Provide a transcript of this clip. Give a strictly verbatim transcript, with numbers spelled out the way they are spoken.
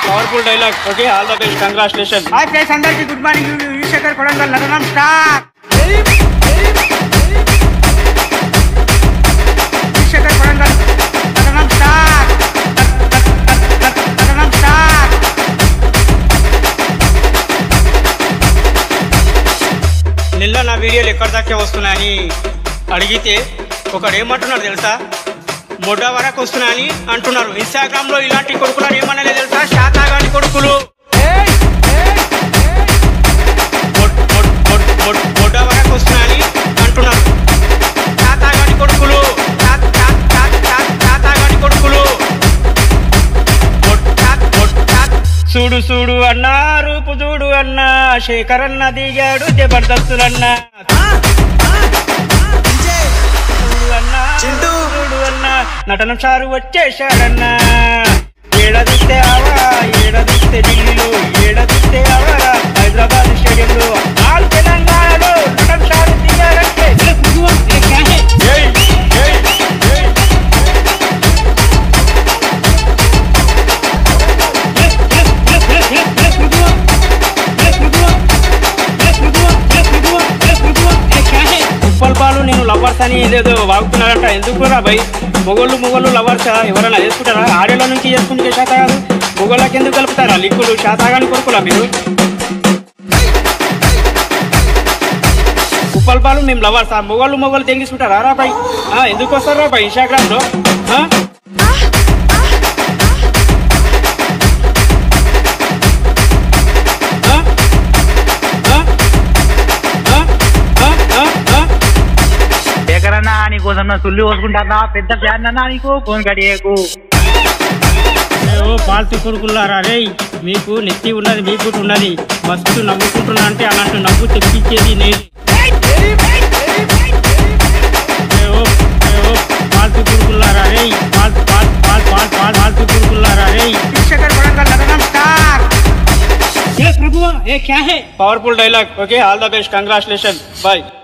Powerful dialogue. Okay, all the best, congratulation. Hi friends, అందరికీ good morning. Yuvasekhar Kodangal నటనం start. Yuvasekhar Kodangal నటనం start. నటనం start. నిన్న నా వీడియోలు ఎక్కడి దాకా వస్తున్నాయని అడిగితే ఒకడు ఏమంటున్నాడు తెలుసా? మొడ్డ వరకు వస్తున్నాయని అంటున్నారు. ఇన్స్టాగ్రామ్ లో ఇలాంటి కొడుకులను ఏమన్నా తెలుసా? శాతాగాని కొడుకులు. మొడ్డ వరకు వస్తున్నాయని అంటున్నారు. శాతాగాని కొడుకులు, శాతాగాని కొడుకులు. చూడు చూడు అన్నా, రూపు చూడు అన్నా, శేఖర్ అన్న దిగాడు జబర్దస్తులన్నా. చూడు అన్నా, చూడు అన్నా, నటనం సారు వచ్చేశాడన్నా. ఏడదిస్తే ఆవా, ఏడదిస్తే ఢిల్లీలో, ఏడదిస్తే ఆవరా హైదరాబాద్ స్టేడియంలో. ఆల్ తెలంగాణలో నటనం సారు దిగారంటే ఉప్పల్పాలు నేను లవర్స్ అని ఏదేదో వాగుతున్నారంట. ఎందుకు రా భయ్? మొగోళ్ళు మొగోళ్ళు లవర్సా? ఎవరైనా చేసుకుంటారా? ఆడేళ్ళ నుంచి చేసుకుంటే శాత కాదు, మొగోళ్ళకి ఎందుకు కలుపుతారా? లిక్కులు శాతగాని కొడుకులా మీరు? ఉప్పల్పాలు మేము లవర్సా? మొగోళ్ళు మొగోళ్ళు తెంగిసుకుంటారా రా భయ్? ఎందుకు వస్తారా భయ్ ఇన్స్టాగ్రామ్ లో? శేఖరన్నా, నీకోసం నా సుల్లి పోసుకుంటా. పెద్ద ఫ్యాన్ అన్నా నీకు, ఫోన్ కడియకు. పాల్తీ కొడుకులారా రే, మీకు నెత్తి ఉన్నది, మీకు ఉన్నది. మస్తు నవ్వుకుంటున్నా అంటే అలాంటి నవ్వు తెప్పించేది నేను. పాల్తీ కొడుకులారా రే, పాల్ పాల్ పాల్ పాల్ పాల్ పాల్తీ కొడుకులారా రే. Powerful dialogue. Okay, all the best, congratulation, bye.